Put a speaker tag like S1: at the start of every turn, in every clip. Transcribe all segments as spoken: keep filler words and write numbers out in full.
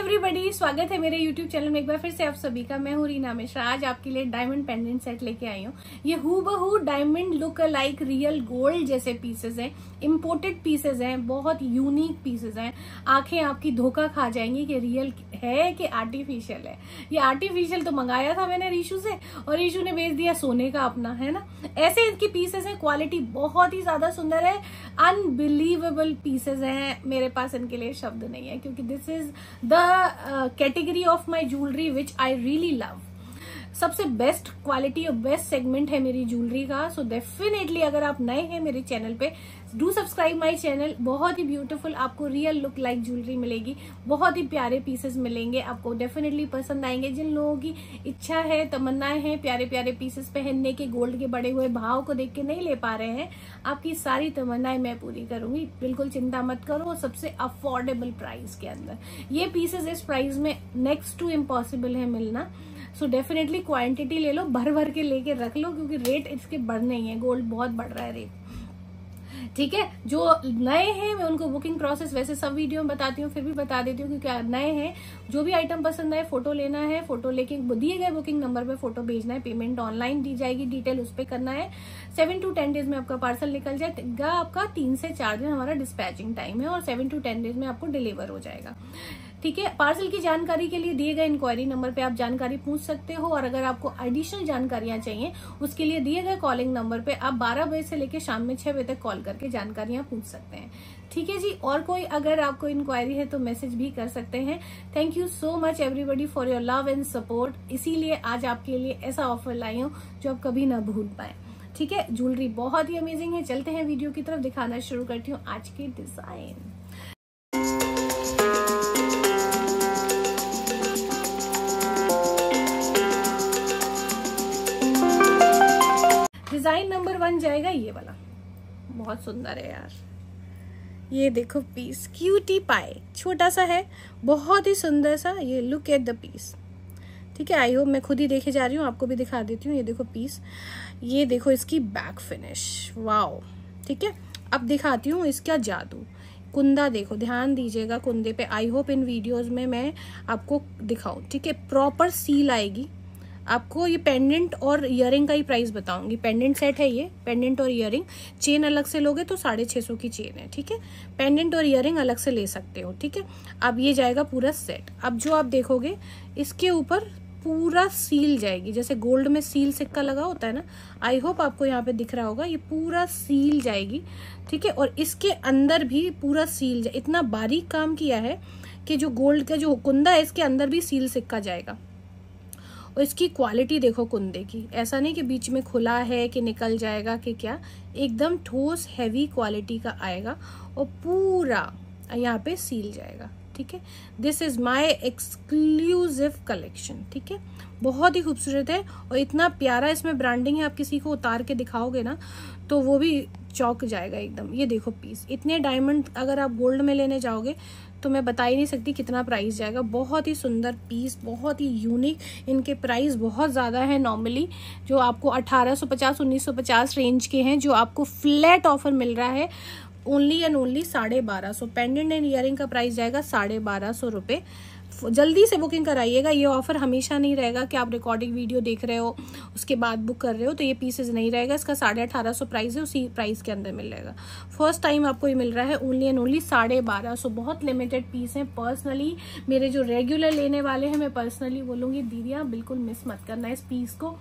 S1: Everybody, स्वागत है मेरे यूट्यूब चैनल में एक बार फिर से आप सभी का। मैं हूँ रीना मिश्रा। आज आपके लिए डायमंड पेंडेंट सेट लेके आई हूँ। ये हूबहू diamond look like real gold जैसे पीसेस हैं, इम्पोर्टेड पीसेस हैं, बहुत यूनिक पीसेस हैं। आंखें आपकी धोखा खा जाएंगी कि रियल है कि आर्टिफिशियल है। ये आर्टिफिशियल तो मंगाया था मैंने रीशू से और रीशू ने बेच दिया सोने का अपना, है ना। ऐसे इनकी पीसेस हैं, क्वालिटी बहुत ही ज्यादा सुंदर है, अनबिलीवेबल पीसेस हैं। मेरे पास इनके लिए शब्द नहीं है क्योंकि this is the category of my jewellery which I really love. सबसे बेस्ट क्वालिटी और बेस्ट सेगमेंट है मेरी ज्वेलरी का। सो डेफिनेटली अगर आप नए हैं मेरे चैनल पे, डू सब्सक्राइब माय चैनल। बहुत ही ब्यूटीफुल आपको रियल लुक लाइक ज्वेलरी मिलेगी, बहुत ही प्यारे पीसेस मिलेंगे, आपको डेफिनेटली पसंद आएंगे। जिन लोगों की इच्छा है, तमन्नाएं हैं प्यारे प्यारे पीसेस पहनने के, गोल्ड के बढ़े हुए भाव को देख के नहीं ले पा रहे हैं, आपकी सारी तमन्नाएं मैं पूरी करूंगी। बिल्कुल चिंता मत करो, सबसे अफोर्डेबल प्राइस के अंदर ये पीसेस इस प्राइस में नेक्स्ट टू इम्पॉसिबल है मिलना। सो डेफिनेटली क्वांटिटी ले लो, भर भर के लेके रख लो क्योंकि रेट इसके बढ़ने ही है, गोल्ड बहुत बढ़ रहा है रेट, ठीक है। जो नए हैं मैं उनको बुकिंग प्रोसेस वैसे सब वीडियो में बताती हूँ, फिर भी बता देती हूँ क्योंकि नए हैं। जो भी आइटम पसंद आए फोटो लेना है, फोटो लेके दिए गए बुकिंग नंबर पे फोटो भेजना है, पेमेंट ऑनलाइन दी जाएगी, डिटेल उस पर करना है। सेवन टू टेन डेज में आपका पार्सल निकल जाएगा। आपका तीन से चार दिन हमारा डिस्पैचिंग टाइम है और सेवन टू टेन डेज में आपको डिलीवर हो जाएगा, ठीक है। पार्सल की जानकारी के लिए दिए गए इंक्वायरी नंबर पे आप जानकारी पूछ सकते हो और अगर आपको एडिशनल जानकारियां चाहिए उसके लिए दिए गए कॉलिंग नंबर पे आप बारह बजे से लेकर शाम में छह बजे तक कॉल करके जानकारियां पूछ सकते हैं, ठीक है जी। और कोई अगर आपको इंक्वायरी है तो मैसेज भी कर सकते हैं। Thank you so much everybody for your love and support. इसीलिए आज आपके लिए ऐसा ऑफर लाई हूँ जो आप कभी ना भूल पाए, ठीक है। ज्वेलरी बहुत ही अमेजिंग है। चलते हैं वीडियो की तरफ, दिखाना शुरू करती हूँ आज की डिजाइन। डिजाइन नंबर वन जाएगा ये वाला, बहुत सुंदर है यार। ये देखो पीस, क्यूटी पाए, छोटा सा है, बहुत ही सुंदर सा। ये लुक एट द पीस, ठीक है। आई होप मैं खुद ही देखे जा रही हूँ, आपको भी दिखा देती हूँ। ये देखो पीस, ये देखो इसकी बैक फिनिश, वाओ, ठीक है। अब दिखाती हूँ इसका जादू। कुंदा देखो, ध्यान दीजिएगा कुंदे पे। आई होप इन वीडियोस में मैं आपको दिखाऊं, ठीक है। प्रॉपर सील आएगी आपको। ये पेंडेंट और इयरिंग का ही प्राइस बताऊंगी। पेंडेंट सेट है ये, पेंडेंट और इयरिंग। चेन अलग से लोगे तो साढ़े छह सौ की चेन है, ठीक है। पेंडेंट और इयरिंग अलग से ले सकते हो, ठीक है। अब ये जाएगा पूरा सेट। अब जो आप देखोगे इसके ऊपर पूरा सील जाएगी, जैसे गोल्ड में सील सिक्का लगा होता है ना। आई होप आपको यहाँ पे दिख रहा होगा, ये पूरा सील जाएगी, ठीक है। और इसके अंदर भी पूरा सील जाए, इतना बारीक काम किया है कि जो गोल्ड का जो कुंदा है इसके अंदर भी सील सिक्का जाएगा। और इसकी क्वालिटी देखो कुंदे की, ऐसा नहीं कि बीच में खुला है कि निकल जाएगा कि क्या, एकदम ठोस हैवी क्वालिटी का आएगा और पूरा यहाँ पे सील जाएगा, ठीक है। This is my exclusive collection, ठीक है। बहुत ही खूबसूरत है और इतना प्यारा इसमें ब्रांडिंग है। आप किसी को उतार के दिखाओगे ना तो वो भी चौंक जाएगा एकदम। ये देखो पीस, इतने डायमंड अगर आप गोल्ड में लेने जाओगे तो मैं बता ही नहीं सकती कितना प्राइस जाएगा। बहुत ही सुंदर पीस, बहुत ही यूनिक। इनके प्राइस बहुत ज़्यादा है नॉर्मली, जो आपको अठारह सौ पचास उन्नीस सौ पचास रेंज के हैं, जो आपको फ्लैट ऑफर मिल रहा है ओनली एंड ओनली साढ़े बारह सौ। पेंडेंट एंड इयरिंग का प्राइस जाएगा साढ़े बारह सौ रुपये। जल्दी से बुकिंग कराइएगा। ये ऑफर हमेशा नहीं रहेगा कि आप रिकॉर्डिंग वीडियो देख रहे हो उसके बाद बुक कर रहे हो तो ये पीसेज नहीं रहेगा। इसका साढ़े अठारह सौ प्राइस है, उसी प्राइस के अंदर मिल जाएगा। फर्स्ट टाइम आपको ये मिल रहा है ओनली एंड ओनली साढ़े बारह सौ। बहुत लिमिटेड पीस है। पर्सनली मेरे जो रेगुलर लेने वाले हैं, मैं पर्सनली बोलूँगी दीदियाँ बिल्कुल मिस मत करना इस पीस को।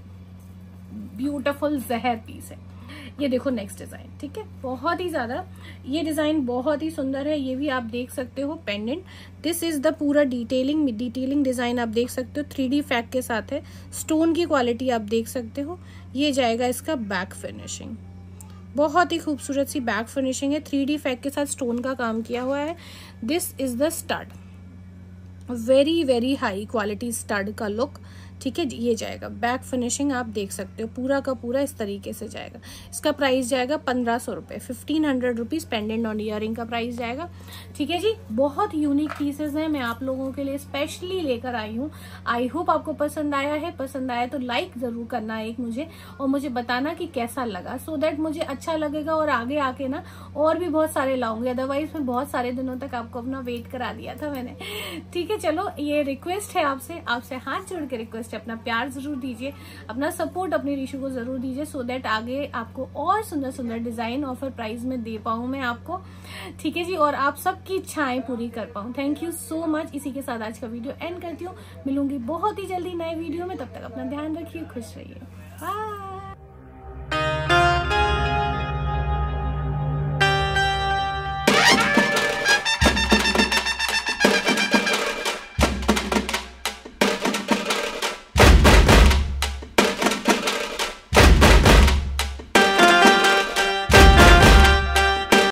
S1: ब्यूटिफुल जहर पीस है। ये देखो नेक्स्ट डिजाइन, ठीक है। बहुत ही ज्यादा ये डिजाइन बहुत ही सुंदर है। ये भी आप देख सकते हो पेंडेंट। दिस इज द पूरा डिटेलिंग डिटेलिंग डिजाइन आप देख सकते हो, थ्री डी फैक्ट के साथ है। स्टोन की क्वालिटी आप देख सकते हो। ये जाएगा इसका बैक फिनिशिंग, बहुत ही खूबसूरत सी बैक फिनिशिंग है। थ्री डी फैक्ट के साथ स्टोन का काम किया हुआ है। This is the stud, very very high quality stud का लुक, ठीक है, ये जाएगा बैक फिनिशिंग, आप देख सकते हो पूरा का पूरा इस तरीके से जाएगा। इसका प्राइस जाएगा पंद्रह सौ रुपये, fifteen hundred rupees pendant on earring का प्राइस जाएगा। ठीक है जी, बहुत यूनिक पीसेस हैं, मैं आप लोगों के लिए स्पेशली लेकर आई हूँ। आई होप आपको पसंद आया है। पसंद आया तो लाइक जरूर करना एक मुझे, और मुझे बताना कि कैसा लगा, सो so दैट मुझे अच्छा लगेगा और आगे आके ना और भी बहुत सारे लाऊंगी। अदरवाइज मैं बहुत सारे दिनों तक आपको अपना वेट करा दिया था मैंने। ठीक है, चलो ये रिक्वेस्ट है आपसे, आपसे हाथ जोड़ के रिक्वेस्ट, अपना प्यार जरूर दीजिए, अपना सपोर्ट अपनी ऋषु को जरूर दीजिए, सो दैट आगे आपको और सुंदर सुंदर डिजाइन ऑफर प्राइस में दे पाऊं मैं आपको। ठीक है जी, और आप सबकी इच्छाएं पूरी कर पाऊं। Thank you so much. इसी के साथ आज का वीडियो एंड करती हूँ। मिलूंगी बहुत ही जल्दी नए वीडियो में, तब तक अपना ध्यान रखिए, खुश रहिए, बाय।